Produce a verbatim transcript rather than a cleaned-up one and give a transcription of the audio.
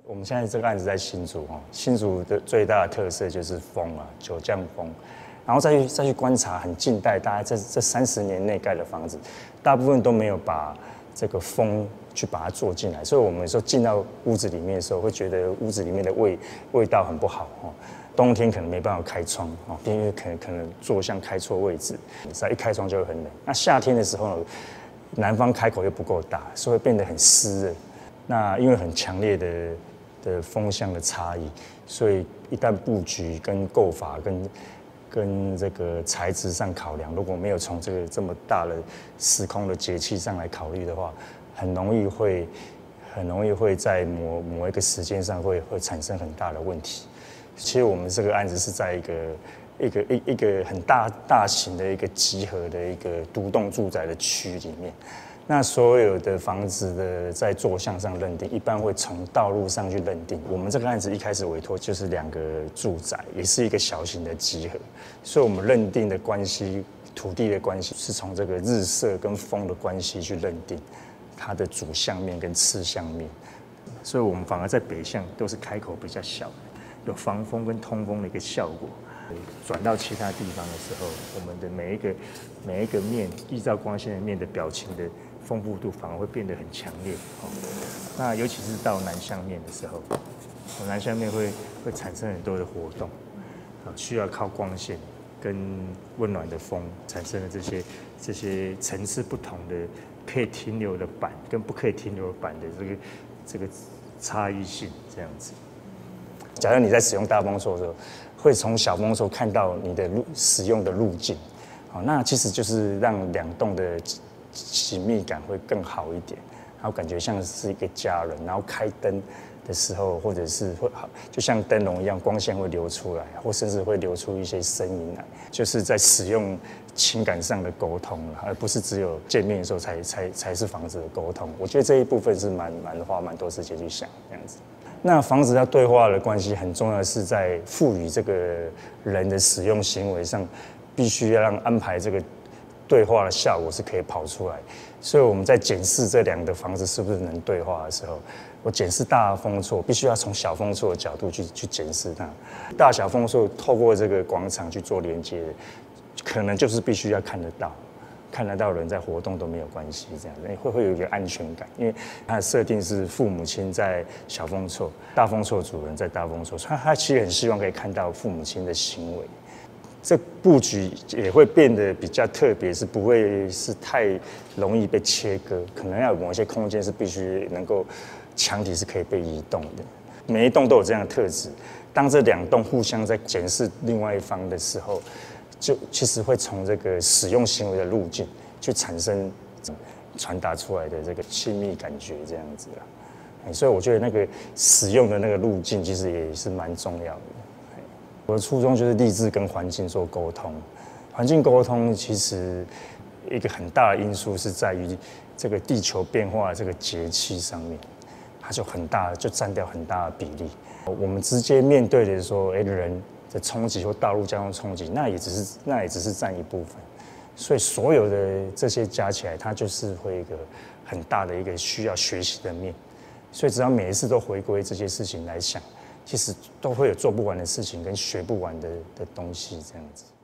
我们现在这个案子在新竹哈，新竹的最大的特色就是风啊，九降风，然后再去再去观察很近代，大概这这三十年内盖的房子，大部分都没有把这个风去把它做进来，所以我们说进到屋子里面的时候，会觉得屋子里面的味味道很不好哦。冬天可能没办法开窗哦，因为可能可能坐向开错位置，只要一开窗就会很冷。那夏天的时候呢，南方开口又不够大，所以会变得很湿热。那因为很强烈的的风向的差异，所以一旦布局跟构法跟跟这个材质上考量，如果没有从这个这么大的时空的节气上来考虑的话，很容易会很容易会在某某一个时间上会会产生很大的问题。其实我们这个案子是在一个一个一一个很大大型的一个集合的一个独栋住宅的区里面。那所有的房子的在坐向上认定，一般会从道路上去认定。我们这个案子一开始委托就是两个住宅，也是一个小型的集合，所以我们认定的关系，土地的关系是从这个日射跟风的关系去认定它的主向面跟次向面。所以我们反而在北向都是开口比较小的，有防风跟通风的一个效果。转到其他地方的时候，我们的每一个每一个面依照光线的面的表情的丰富度反而会变得很强烈。那尤其是到南向面的时候，南向面会会产生很多的活动，需要靠光线跟温暖的风产生的这些这些层次不同的可以停留的板跟不可以停留的板的这个这个差异性这样子。假如你在使用大风错的时候，会从小风错看到你的路使用的路径，好，那其实就是让两栋的紧密感会更好一点，然后感觉像是一个家人。然后开灯的时候，或者是会就像灯笼一样，光线会流出来，或甚至会流出一些声音来，就是在使用情感上的沟通，而不是只有见面的时候才才才是房子的沟通。我觉得这一部分是蛮蛮花蛮多时间去想这样子。那房子要对话的关系很重要的是在赋予这个人的使用行为上，必须要让安排这个对话的效果是可以跑出来。所以我们在检视这两个房子是不是能对话的时候，我检视大风错，必须要从小风错的角度去去检视它。大小风错透过这个广场去做连接，可能就是必须要看得到。看得到人在活动都没有关系，这样子会会有一个安全感，因为它的设定是父母亲在小风错，大风错主人在大风错，他他其实很希望可以看到父母亲的行为。这布局也会变得比较特别，是不会是太容易被切割，可能要有某些空间是必须能够墙体是可以被移动的。每一栋都有这样的特质，当这两栋互相在检视另外一方的时候，就其实会从这个使用行为的路径去产生传达出来的这个亲密感觉，这样子啊。所以我觉得那个使用的那个路径其实也是蛮重要的。我的初衷就是立志跟环境做沟通，环境沟通其实一个很大的因素是在于这个地球变化的这个节气上面，它就很大，就占掉很大的比例。我们直接面对的说，哎，人的冲击或道路交通冲击，那也只是那也只是占一部分，所以所有的这些加起来，它就是会一个很大的一个需要学习的面。所以只要每一次都回归这些事情来想，其实都会有做不完的事情跟学不完的的东西这样子。